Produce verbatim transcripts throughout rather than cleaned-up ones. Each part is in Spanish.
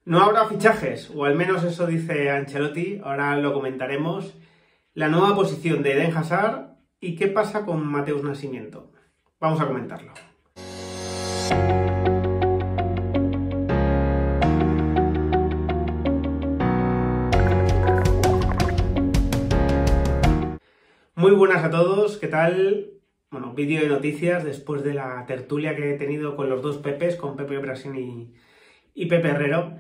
No habrá fichajes, o al menos eso dice Ancelotti, ahora lo comentaremos. La nueva posición de Eden Hazard y qué pasa con Mateus Nascimento. Vamos a comentarlo. Muy buenas a todos, ¿qué tal? Bueno, vídeo de noticias después de la tertulia que he tenido con los dos Pepes, con Pepe Brasín y, y Pepe Herrero.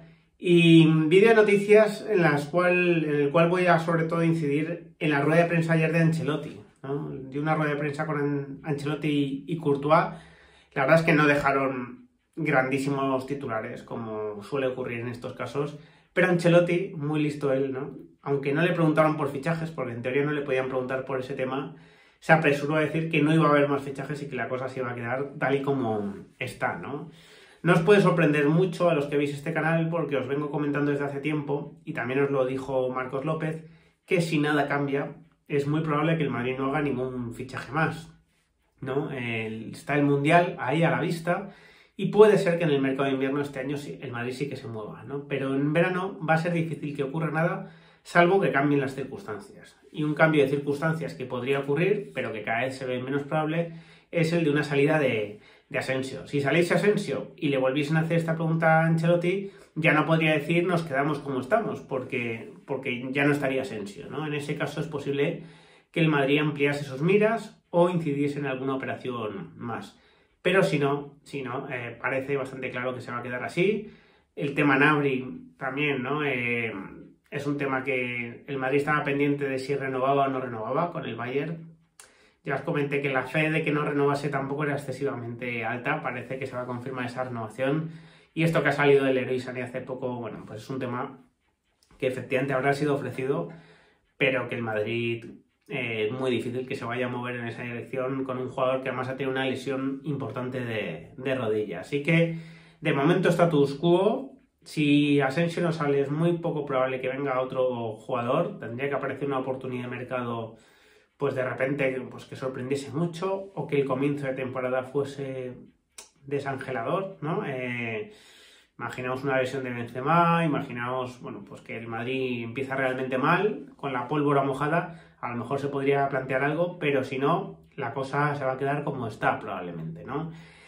Y vídeo de noticias en, las cual, en el cual voy a sobre todo incidir en la rueda de prensa ayer de Ancelotti, ¿no? De una rueda de prensa con Ancelotti y Courtois. La verdad es que no dejaron grandísimos titulares, como suele ocurrir en estos casos. Pero Ancelotti, muy listo él, ¿no? Aunque no le preguntaron por fichajes, porque en teoría no le podían preguntar por ese tema, se apresuró a decir que no iba a haber más fichajes y que la cosa se iba a quedar tal y como está, ¿no? No os puede sorprender mucho a los que veis este canal porque os vengo comentando desde hace tiempo, y también os lo dijo Marcos López, que si nada cambia, es muy probable que el Madrid no haga ningún fichaje más, ¿no? El, está el Mundial ahí a la vista y puede ser que en el mercado de invierno este año sí, el Madrid sí que se mueva, ¿no? Pero en verano va a ser difícil que ocurra nada, salvo que cambien las circunstancias. Y un cambio de circunstancias que podría ocurrir, pero que cada vez se ve menos probable, es el de una salida de... de Asensio. Si saliese Asensio y le volviesen a hacer esta pregunta a Ancelotti, ya no podría decir nos quedamos como estamos, porque, porque ya no estaría Asensio, ¿no? En ese caso es posible que el Madrid ampliase sus miras o incidiese en alguna operación más. Pero si no, si no eh, parece bastante claro que se va a quedar así. El tema Gnabry también, ¿no? Eh, es un tema que el Madrid estaba pendiente de si renovaba o no renovaba con el Bayern. Ya os comenté que la fe de que no renovase tampoco era excesivamente alta, parece que se va a confirmar esa renovación. Y esto que ha salido del Leroy Sané hace poco, bueno, pues es un tema que efectivamente habrá sido ofrecido, pero que el Madrid eh, es muy difícil que se vaya a mover en esa dirección con un jugador que además ha tenido una lesión importante de, de rodilla. Así que, de momento, status quo. Si Asensio no sale, es muy poco probable que venga otro jugador. Tendría que aparecer una oportunidad de mercado, pues de repente, pues que sorprendiese mucho, o que el comienzo de temporada fuese desangelador, ¿no? Eh, imaginaos una lesión de Benzema, imaginaos, bueno, pues que el Madrid empieza realmente mal, con la pólvora mojada, a lo mejor se podría plantear algo, pero si no, la cosa se va a quedar como está probablemente, ¿no?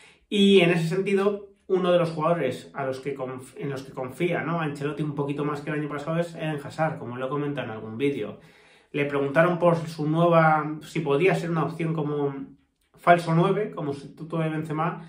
Y en ese sentido, uno de los jugadores a los que en los que confía, ¿no? Ancelotti un poquito más que el año pasado es Eden Hazard, como lo he comentado en algún vídeo. Le preguntaron por su nueva, si podía ser una opción como falso nueve, como sustituto de Benzema,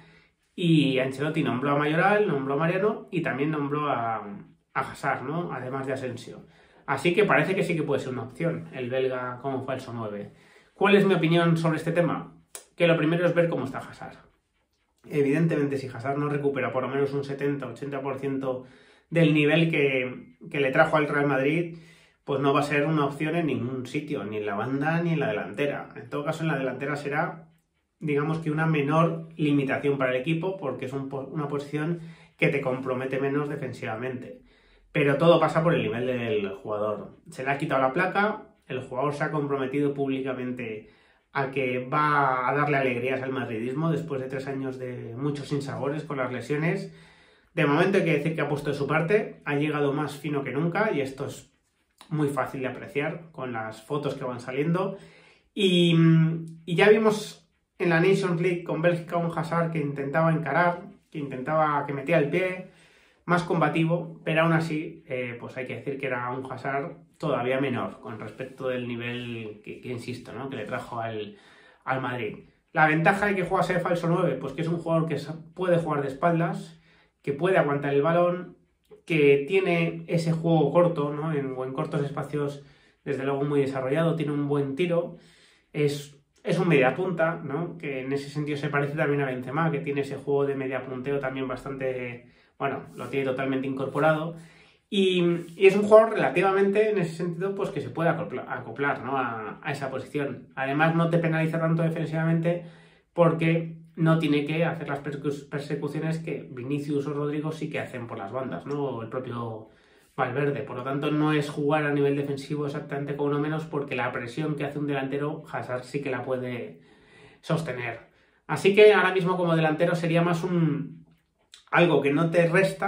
y Ancelotti nombró a Mayoral, nombró a Mariano y también nombró a, a Hazard, ¿no? Además de Asensio. Así que parece que sí que puede ser una opción, el belga como falso nueve. ¿Cuál es mi opinión sobre este tema? Que lo primero es ver cómo está Hazard. Evidentemente, si Hazard no recupera por lo menos un setenta a ochenta por ciento del nivel que, que le trajo al Real Madrid, pues no va a ser una opción en ningún sitio, ni en la banda ni en la delantera. En todo caso, en la delantera será, digamos que una menor limitación para el equipo, porque es un, una posición que te compromete menos defensivamente. Pero todo pasa por el nivel del jugador. Se le ha quitado la placa, el jugador se ha comprometido públicamente a que va a darle alegrías al madridismo después de tres años de muchos sinsabores con las lesiones. De momento hay que decir que ha puesto de su parte, ha llegado más fino que nunca, y esto es muy fácil de apreciar con las fotos que van saliendo. Y, y ya vimos en la Nations League con Bélgica un Hazard que intentaba encarar, que intentaba, que metía el pie, más combativo, pero aún así, eh, pues hay que decir que era un Hazard todavía menor con respecto del nivel que, que insisto, ¿no? Que le trajo al, al Madrid. La ventaja de que jugase de falso nueve, pues que es un jugador que puede jugar de espaldas, que puede aguantar el balón, que tiene ese juego corto, ¿no? En, o en cortos espacios, desde luego muy desarrollado, tiene un buen tiro, es, es un mediapunta, ¿no? Que en ese sentido se parece también a Benzema, que tiene ese juego de mediapunteo también bastante, bueno, lo tiene totalmente incorporado, y, y es un jugador relativamente, en ese sentido, pues que se puede acoplar, acoplar, ¿no? a, a esa posición. Además, no te penaliza tanto defensivamente porque no tiene que hacer las persecuciones que Vinicius o Rodrigo sí que hacen por las bandas, ¿no? O el propio Valverde. Por lo tanto, no es jugar a nivel defensivo exactamente con uno menos, porque la presión que hace un delantero, Hazard sí que la puede sostener. Así que ahora mismo como delantero sería más un algo que no te resta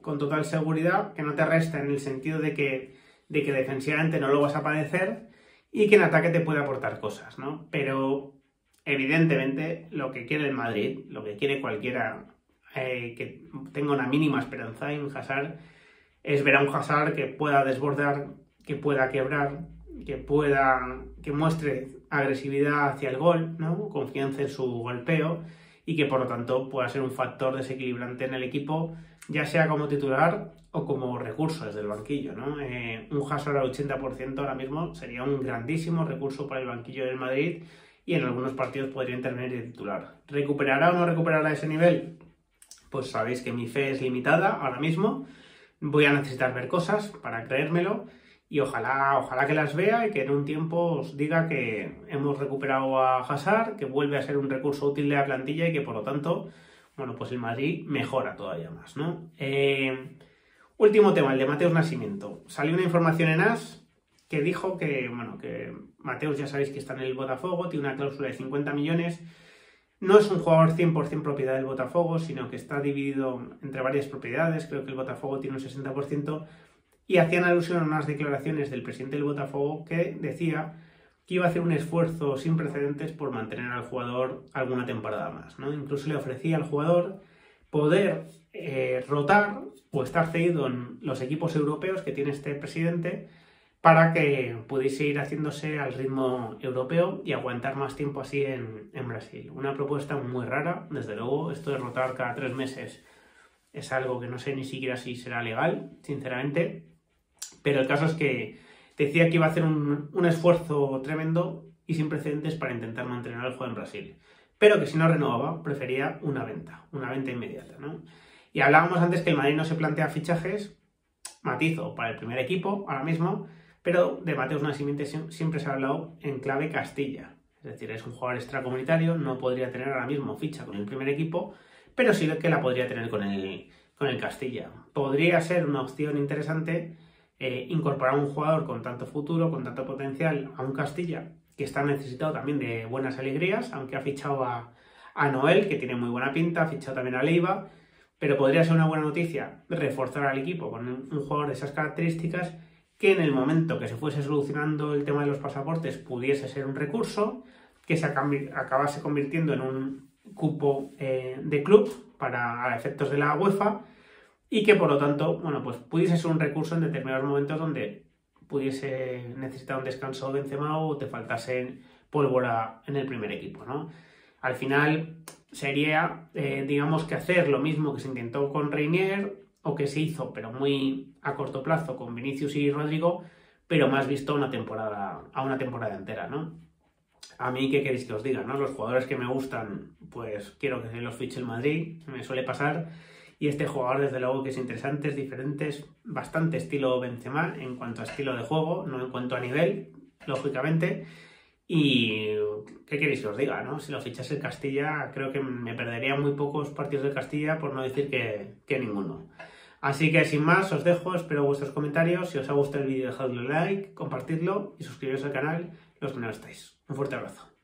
con total seguridad, que no te resta en el sentido de que, de que defensivamente no lo vas a padecer y que en ataque te puede aportar cosas, ¿no? Pero evidentemente lo que quiere el Madrid, lo que quiere cualquiera eh, que tenga una mínima esperanza en Hazard, es ver a un Hazard que pueda desbordar, que pueda quebrar, que pueda, que muestre agresividad hacia el gol, ¿no? Confianza en su golpeo y que por lo tanto pueda ser un factor desequilibrante en el equipo, ya sea como titular o como recurso desde el banquillo, ¿no? Eh, un Hazard al ochenta por ciento ahora mismo sería un grandísimo recurso para el banquillo del Madrid y en algunos partidos podría intervenir de titular. ¿Recuperará o no recuperará ese nivel? Pues sabéis que mi fe es limitada ahora mismo. Voy a necesitar ver cosas para creérmelo y ojalá, ojalá que las vea y que en un tiempo os diga que hemos recuperado a Hazard, que vuelve a ser un recurso útil de la plantilla y que por lo tanto, bueno, pues el Madrid mejora todavía más, ¿no? Eh, último tema, el de Mateus Nascimento. Salió una información en AS que dijo que, bueno, que Mateus ya sabéis que está en el Botafogo, tiene una cláusula de cincuenta millones. No es un jugador cien por ciento propiedad del Botafogo, sino que está dividido entre varias propiedades. Creo que el Botafogo tiene un sesenta por ciento. Y hacían alusión a unas declaraciones del presidente del Botafogo que decía que iba a hacer un esfuerzo sin precedentes por mantener al jugador alguna temporada más, ¿no? Incluso le ofrecía al jugador poder eh, rotar o estar cedido en los equipos europeos que tiene este presidente para que pudiese ir haciéndose al ritmo europeo y aguantar más tiempo así en, en Brasil. Una propuesta muy rara, desde luego. Esto de rotar cada tres meses es algo que no sé ni siquiera si será legal, sinceramente. Pero el caso es que decía que iba a hacer un, un esfuerzo tremendo y sin precedentes para intentar mantener al juego en Brasil. Pero que si no renovaba, prefería una venta, una venta inmediata, ¿no? Y hablábamos antes que el Madrid no se plantea fichajes, matizo, para el primer equipo ahora mismo, pero de Mateus Nascimento siempre se ha hablado en clave Castilla. Es decir, es un jugador extracomunitario, no podría tener ahora mismo ficha con el primer equipo, pero sí que la podría tener con el, con el Castilla. Podría ser una opción interesante eh, incorporar a un jugador con tanto futuro, con tanto potencial a un Castilla, que está necesitado también de buenas alegrías, aunque ha fichado a, a Noel, que tiene muy buena pinta, ha fichado también a Leiva, pero podría ser una buena noticia reforzar al equipo con un, un jugador de esas características que en el momento que se fuese solucionando el tema de los pasaportes pudiese ser un recurso, que se acabase convirtiendo en un cupo eh, de club para a efectos de la UEFA y que por lo tanto, bueno, pues pudiese ser un recurso en determinados momentos donde pudiese necesitar un descanso Benzema o te faltase pólvora en el primer equipo, ¿no? Al final sería, eh, digamos, que hacer lo mismo que se intentó con Reinier o que se hizo, pero muy a corto plazo con Vinicius y Rodrigo, pero más visto a una temporada, a una temporada entera, ¿no? A mí, ¿qué queréis que os diga, no? Los jugadores que me gustan, pues quiero que se los fiche el Madrid, me suele pasar, y este jugador, desde luego, que es interesante, es diferente, es bastante estilo Benzema en cuanto a estilo de juego, no en cuanto a nivel, lógicamente, y ¿qué queréis que os diga, no? Si lo fichase el Castilla, creo que me perdería muy pocos partidos de Castilla, por no decir que, que ninguno. Así que sin más, os dejo, espero vuestros comentarios. Si os ha gustado el vídeo, dejadle un like, compartidlo y suscribiros al canal los que no estáis. Un fuerte abrazo.